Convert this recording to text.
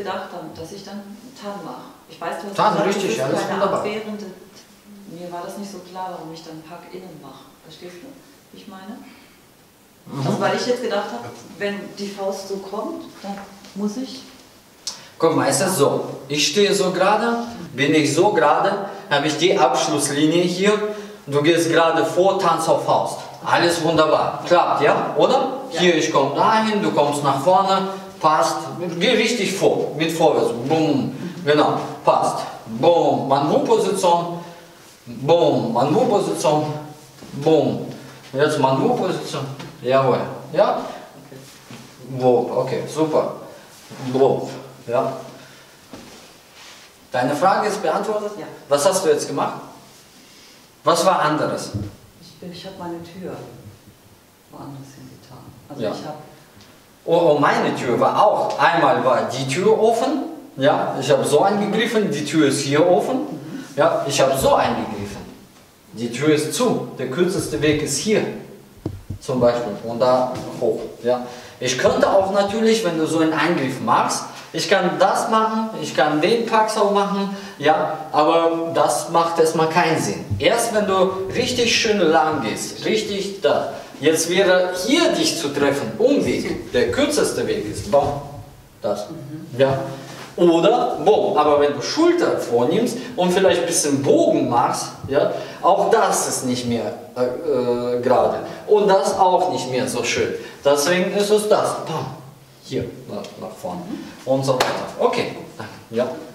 gedacht habe, dass ich dann Tan mache. Ich weiß, du hast Tan, gesagt, richtig, das ist alles keine wunderbar. abwehrende. Mir war das nicht so klar, warum ich dann Pack innen mache. Verstehst du, wie ich meine? Also weil ich jetzt gedacht habe, wenn die Faust so kommt, dann muss ich... Guck mal, es ist so, ich stehe so gerade, bin ich so gerade, habe ich die Abschlusslinie hier, du gehst gerade vor, Tanz auf Faust. Alles wunderbar, klappt, ja, oder? Ja. Hier, ich komme dahin, du kommst nach vorne, passt, geh richtig vor, mit vorwärts, boom, genau, passt, boom, Manwu-Position, boom, Manwu-Position, boom, jetzt Manwu-Position, jawohl, ja, Wop, okay, super, Wop. Ja. Deine Frage ist beantwortet? Ja. Was hast du jetzt gemacht? Was war anderes? Ich habe meine Tür woanders hingetan. Also Ja. ich habe... Oh, meine Tür war auch. Einmal war die Tür offen. Ja, ich habe so eingegriffen. Die Tür ist hier offen. Ja, ich habe so eingegriffen. Die Tür ist zu. Der kürzeste Weg ist hier. Zum Beispiel. Und da hoch. Ja. Ich könnte auch natürlich, wenn du so einen Eingriff machst, ich kann das machen, ich kann den Packsau machen, ja, aber das macht erstmal keinen Sinn. Erst wenn du richtig schön lang gehst, richtig da. Jetzt wäre hier dich zu treffen, Umweg, der kürzeste Weg ist, boom, das, ja. Oder, boom, aber wenn du Schulter vornimmst und vielleicht ein bisschen Bogen machst, ja, auch das ist nicht mehr gerade. Und das auch nicht mehr so schön. Deswegen ist es das, boom, hier nach vorne und so weiter. Okay, ja.